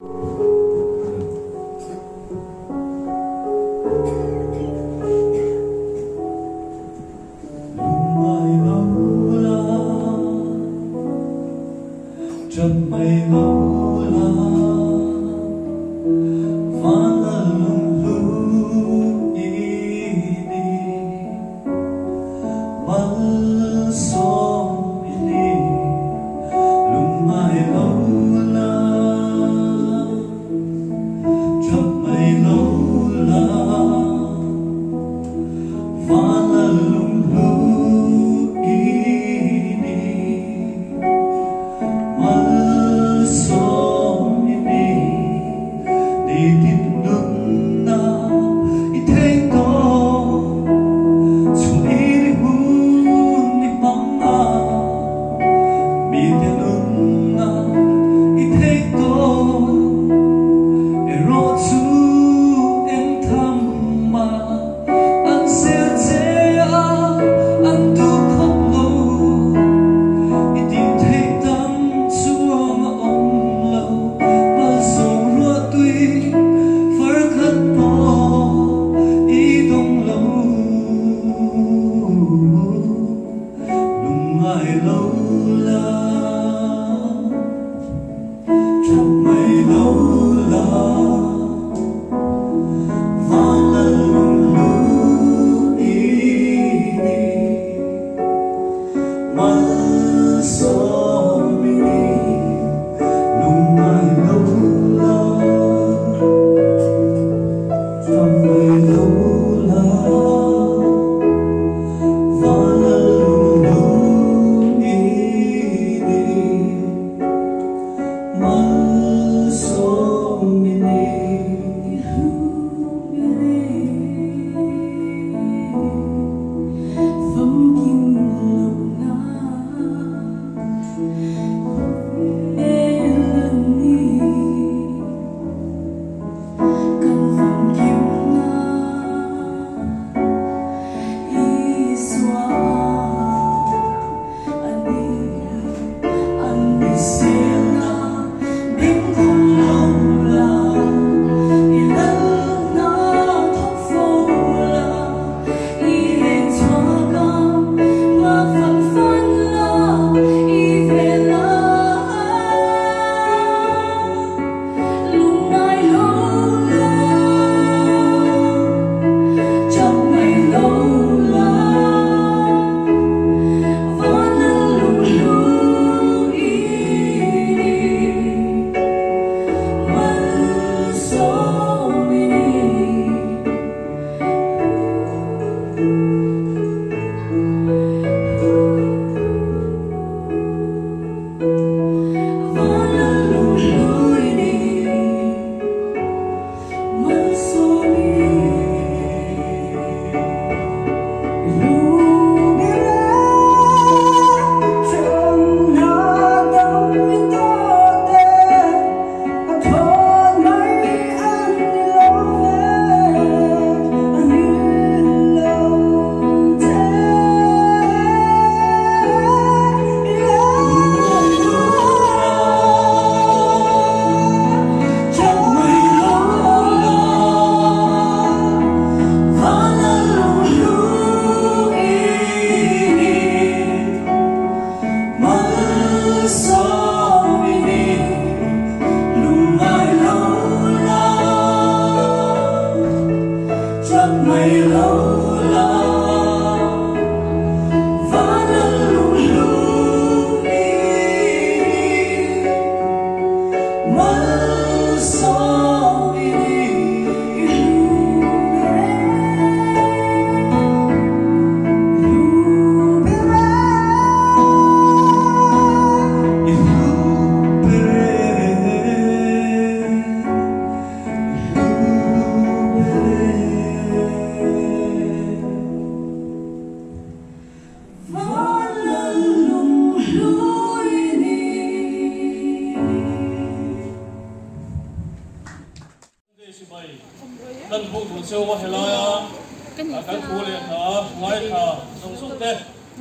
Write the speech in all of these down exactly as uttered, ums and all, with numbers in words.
tân phụ thủ siêu qua hello ya các phụ lệ thà ngoài thà song song thế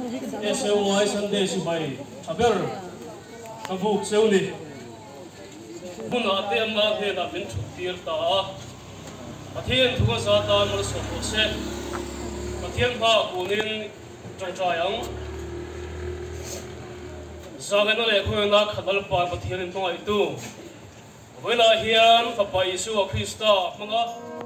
e siêu ngoài Sunday si bay haber các phụ siêu đi Huna ate amma he na min thutir ta. Pathian thuwa sa ta mar so ko se. Pathian pha kunin chang chayang. Sagana le ko na khadal pa pathian in tongai tu. Wela hian fa pa Yesu Krista manga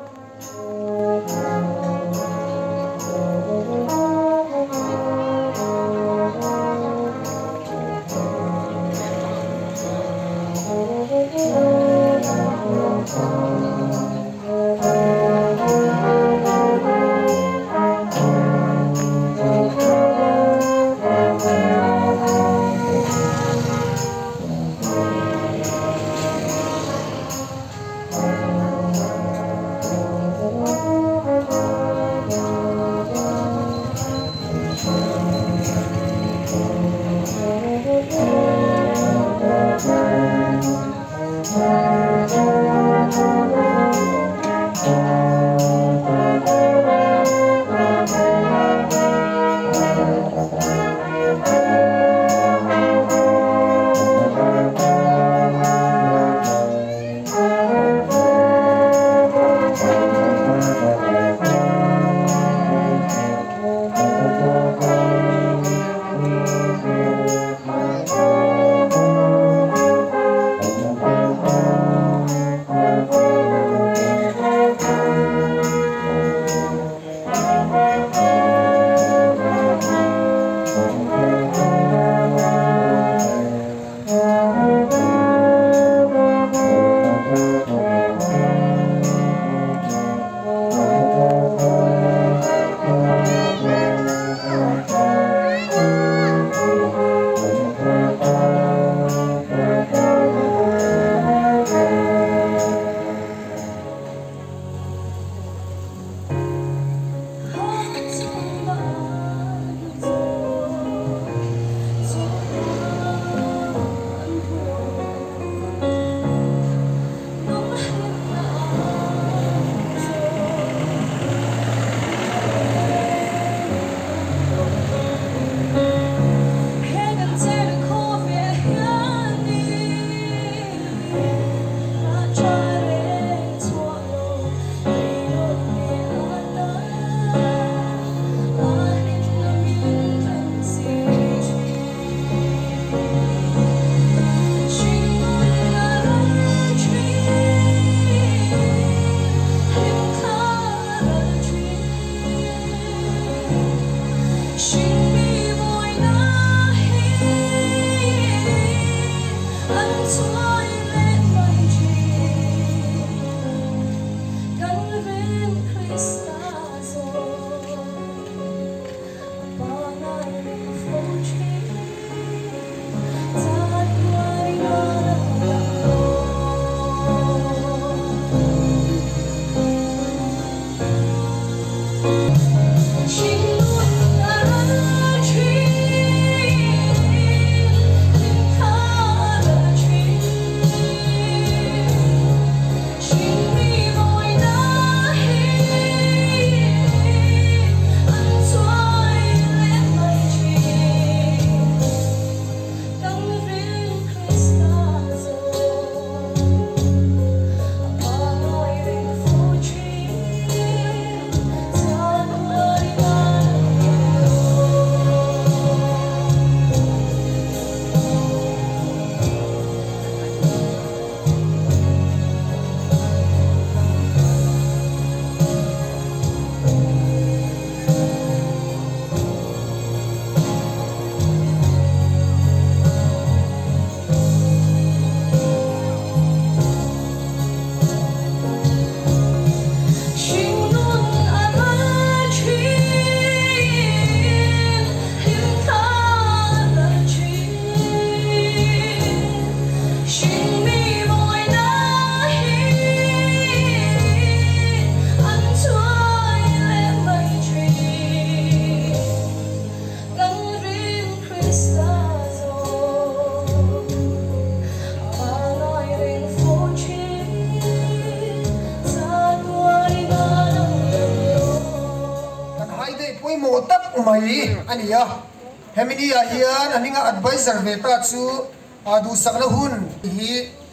mai ania hemini a hian aninga advisor ve ta chu adu sakna hun hi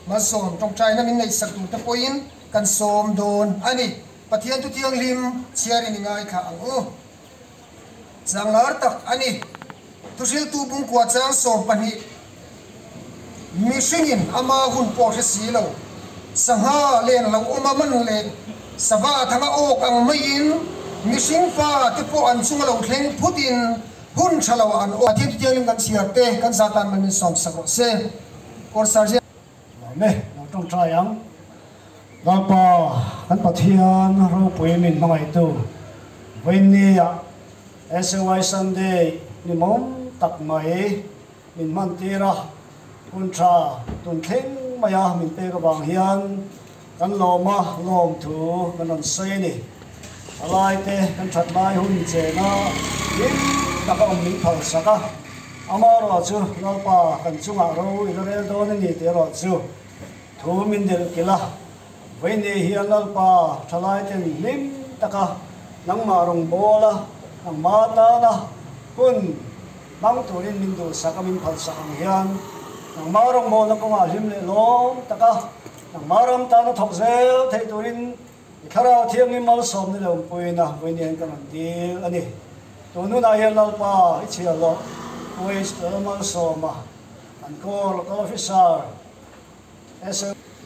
มาสมตรงใจนั้นมีในสักดูตะปอยน์กันสมโดนอันนี้ปะเทียนตุเทียงลิมเชียรินง่ายค่ะอังอูจังหารตักอันนี้ทุสิลตูบุงกวาดจังสมปนิมิชิงินอามาหุ่นปอดสีเหลาสังหาเลนเหลาอมามันเลนสภาทั้งโอกอังไม่ยินมิชิงฟ้าที่พออันซุงเหลาเทงพุดินหุ่นฉลาอันโอที่ตุเทียงลิมกันเชียร์เตกันซาตานมันมีสมสักเซกอร์ซาเจเนี่ยเราต้องใช้ยังเราปะกันปะเทียนเราปุยมินมาไงตัววันนี้อะเอสวายซันเดย์นี่มันตักไหมมินมันตีระคุณชาตุนเข่งมายามินเปกบางเฮียนกันลมมาลมถูกันนั่นเซนี่อะไรเตะกันชัดไม้หุ่นเจน่ายิ่งตะกอนมินพัลสักะอามาเราจูเราปะกันจุงอาเราอินเดียโดนนี่เตะเราจูทูมินเดลกิละวันนี้เฮียนเราปะทลายเต็มลิมตะกะนังมารงโบละนังมาตาละคุณนังตัวนี้มินดูสักมินพัลสักเฮียนนังมารงโบนังก็มาลิมเลลงตะกะนังมารำตานะทกเซลเทตัวนี้ข้าราเที่ยงนี้มาสมนี่เราปุยนะวันนี้กันดีอันนี้ตัวนู้นเฮียนเราปะอิชิลล์ปุยสเตอร์มาสมมาอันก็แล้วก็ออฟฟิศาร์เอส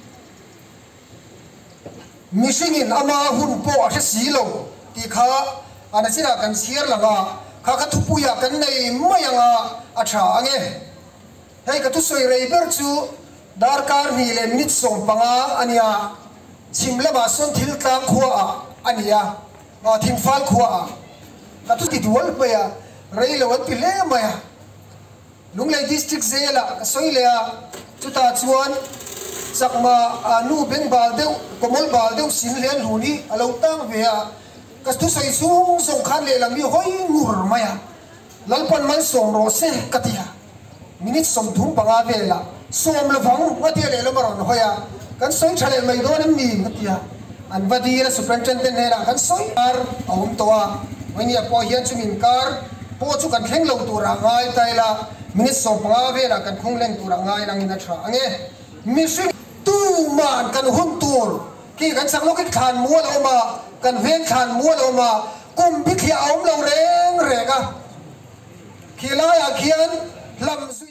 มิชิงินอามาหุ่นปอดสีเหลาที่ข้าอันนั้นสินะกันเชียร์หลังอ่ะข้าก็ทุบปุยกันในไม่ยังอ่ะอาชาเงี้ยให้ก็ทุกส่วนเรื่องเบอร์จูดาร์การนี่เลยมิดส่งปังอ่ะอันนี้อ่ะชิมเล่บาส่วนทิลตามขัวอ่ะอันนี้อ่ะอ่ะทิมฟัลขัวอ่ะก็ทุกที่ตัวไปอ่ะเรื่องเลวันพิเล่มาอ่ะลุงเลยดิสตริกเซล่ะก็ส่วนเลยอ่ะจุดตาชวนสักมาอานูเบงบาลเดวกมลบาลเดวสินเลียนหูนี่อาเราตั้งเวียก็ทุกสิ่งสูงส่งขันเลยละมีห้อยงูรมาอ่ะลัลปันมันส่งโรเซ่กัตยามินิสส่งทุ่งปังอาเวล่ะส่งละฟังวัดเดียเลยละมารอนห้อยอ่ะกันส่งเฉลี่ยไม่โดนมีกัตยาอันวัดเดียละสุพรรณจันทร์เนี่ยละกันส่งคาร์เอาหุ่นตัววันนี้พอเฮียนจุมินคาร์พอจุกันแข่งลงตัวร่างกายไตละมินิสส่งปังอาเวล่ะกันคงเล่นตัวร่างกายนั่งอินทราเงี้ยมิชิตู้มันกันหุ่นตัวกี่กันสักโลกิขานมัวเรามากันเวียนขานมัวเรามากุมพิธีเอาเราเร่งเร่งอ่ะขี้ลายอาเขียนลำ